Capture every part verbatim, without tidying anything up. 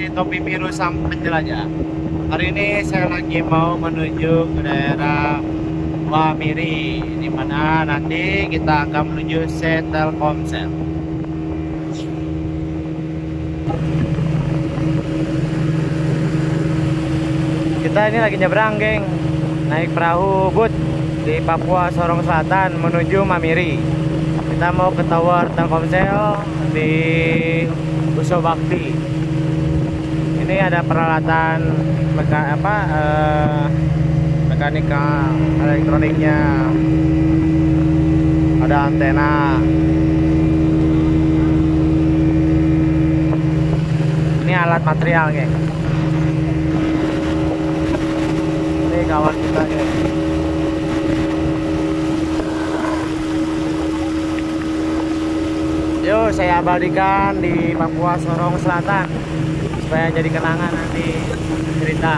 si Topi Biru Sang Penjelajah. Hari ini saya lagi mau menuju ke daerah Wamiri, di mana nanti kita akan menuju Telkomsel. Kita ini lagi nyebrang, geng, naik perahu boot di Papua Sorong Selatan menuju Mamiri. Kita mau ke tower Telkomsel di Uso Bakti. Ini ada peralatan meka apa eh, mekanika elektroniknya, ada antena. Ini alat material, geng. Ini kawan kita, geng. Yuk, saya abadikan di Papua Sorong Selatan supaya jadi kenangan nanti cerita.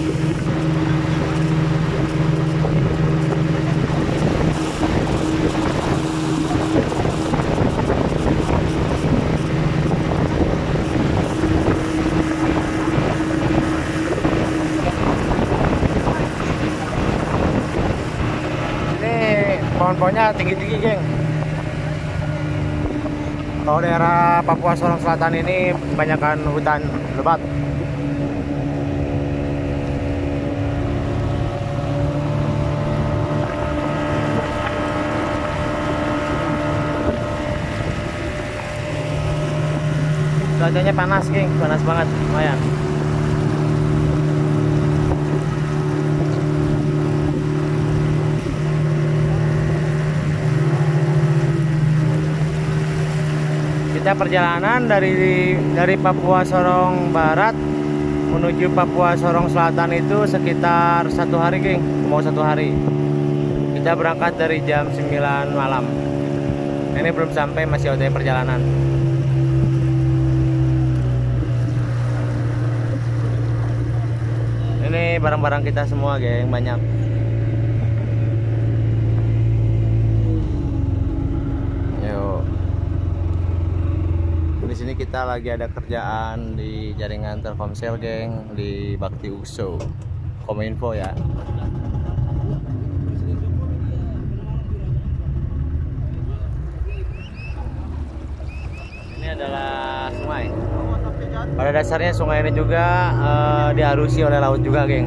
Ini pohon-pohonnya tinggi-tinggi, geng. Kalau daerah Papua Sorong Selatan ini kebanyakan hutan lebat. Cuacanya panas, geng, panas banget, lumayan. Kita perjalanan dari dari Papua Sorong Barat menuju Papua Sorong Selatan itu sekitar satu hari, geng. Mau satu hari. Kita berangkat dari jam sembilan malam. Ini belum sampai, masih O T W perjalanan. Ini barang-barang kita semua, geng, banyak. Di sini kita lagi ada kerjaan di jaringan Telkomsel, geng, di Bakti Uso Kominfo ya. Ini adalah sungai. Pada dasarnya sungai ini juga uh, diarusi oleh laut juga, geng.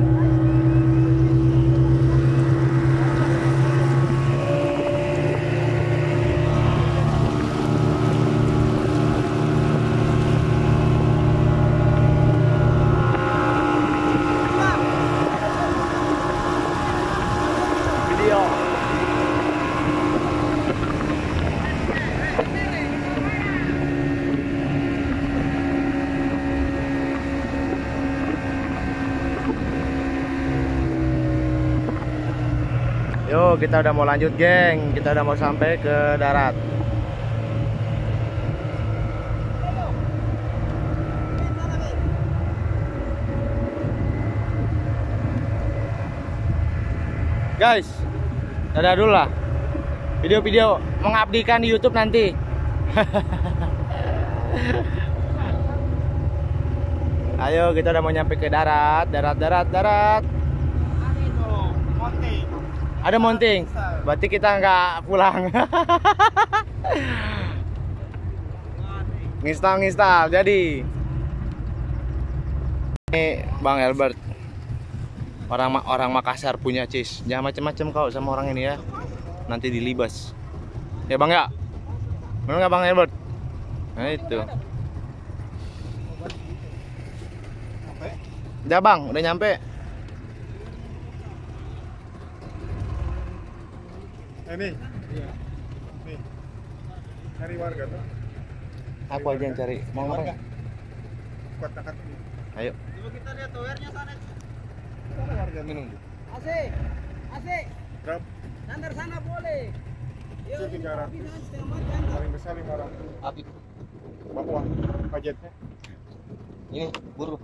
Yuk, kita udah mau lanjut, geng. Kita udah mau sampai ke darat. Guys, dadah dulu lah. Video-video mengabdikan di YouTube nanti. Ayo, kita udah mau nyampe ke darat. Darat, darat, darat. Ada mounting, berarti kita nggak pulang. Ngistal-ngistal, jadi ini Bang Albert, orang orang Makassar punya cis. Jangan macem-macem kau sama orang ini ya, nanti dilibas. Ya Bang ya, benar nggak Bang Albert? Nah itu. Udah Bang, udah nyampe. Ini, nih, cari warga tuh. Aku aja yang cari. Mau ngapain? Kuat dekat. Ayo. Coba kita lihat towernya sana. Mana warga minum? A C, A C. Berapa? Nanti sana boleh. Yuk, Itu tiga ratus. bisa setengah macam. Paling besar lima ratus. Api. Papua, pajetnya. Ini buru.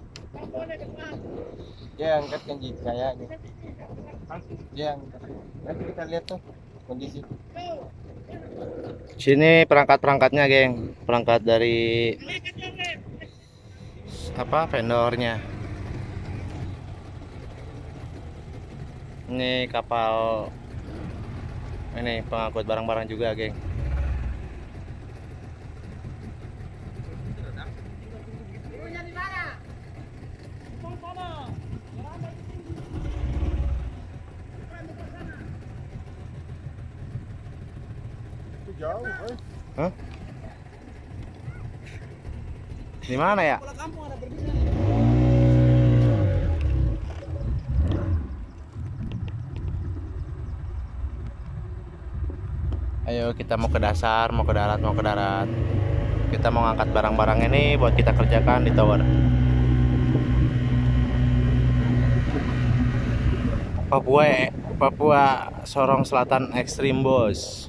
Dia angkat kan jadi kayak ini. Dia angkat. Nanti kita lihat tuh kondisi. Sini perangkat-perangkatnya, geng. Perangkat dari apa vendornya. Ini kapal ini pengangkut barang-barang juga, geng. Itu jauh, eh. Hah? Di mana ya? Pulau kampung ada berbisa nih. Ayo kita mau ke dasar, mau ke darat, mau ke darat. Kita mau ngangkat barang-barang ini buat kita kerjakan di tower. Papua, Papua Sorong Selatan Ekstrim, bos.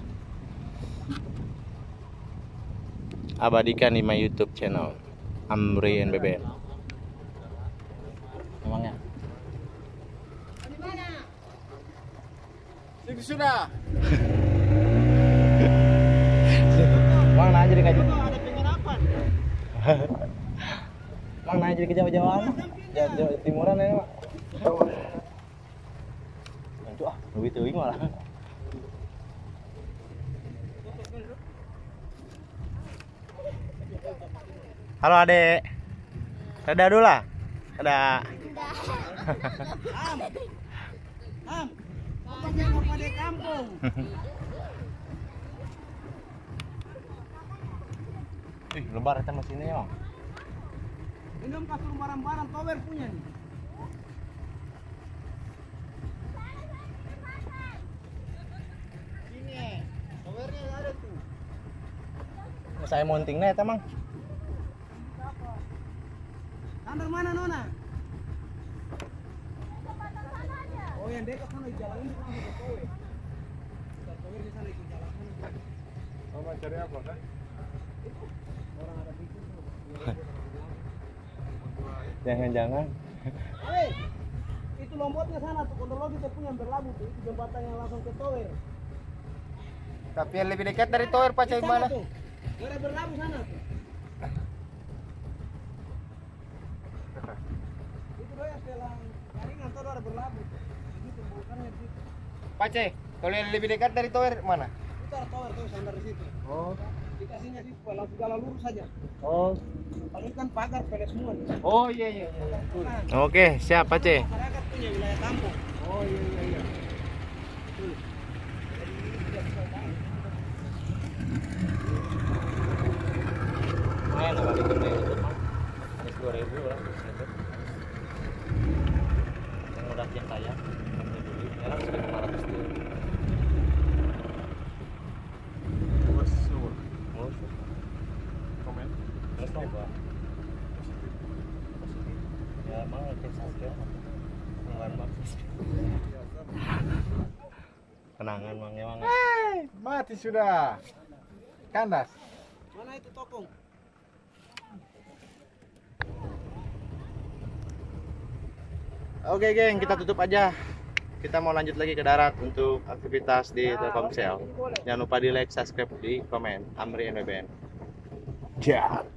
Abadikan di my YouTube channel Amri N B B N. Emangnya? Itu sudah. Bang nanya jadi kaji. Ada penginapan. Bang nanya jadi kejauh-jauhan. Jauh timuran ini, Pak. Itu ah, lebih teuing malah. Halo, Adek. Dadah dulu lah. Dadah. Am. Am. Pokoknya mau pada kampung. Ih, lebar eta mesinnya, Bang. Minum kasur barang-barang tower punya nih. Sini, towernya ada tuh. Saya mountingnya eta, Mang. Sandar mana Nona? Oh yang dekat sana di jalan ini langsung ke tower. Kita tower di sana ikut jalan sana. Mama cari apa, kan? Orang ada pikir. Jangan-jangan. Hei, itu lombotnya sana tuh, kondologi kita punya yang berlabuh tuh, itu jembatan yang langsung ke tower. Tapi yang lebih dekat dari tower Pak Di Cai sana mana? tuh, ada berlabuh sana tuh. Itu doya selang jaringan tuh ada berlabuh. Itu bukannya di situ. Pak Cai, kalau yang lebih dekat dari tower mana? Itu ada tower tuh sandar di situ. Oh. Dikasihnya di situ, langsung jalan lurus saja. Oh. Kalau ini kan pagar pada semua nih. Oh iya iya iya. Betul. Nah, Oke, siap, Pak C. masyarakat punya wilayah kampung. Oh iya iya iya. Tuh. Jadi ini tidak bisa tahu. Lumayan lah balikin dari itu, Bang. Habis dua ribu lah. Yang udah yang kaya. Sekarang sudah lima ratus dulu. Bos semua. Oh, Komen. terus coba. Ya, Mang, oke saja. Enggak bagus. Kenangan, Mang, emang. Hei, mati sudah. Kandas. Mana itu tokong? Oke, geng, kita tutup aja. Kita mau lanjut lagi ke darat untuk aktivitas di Telkomsel. Jangan lupa di like, subscribe, di komen. Amri N B B N. Ya.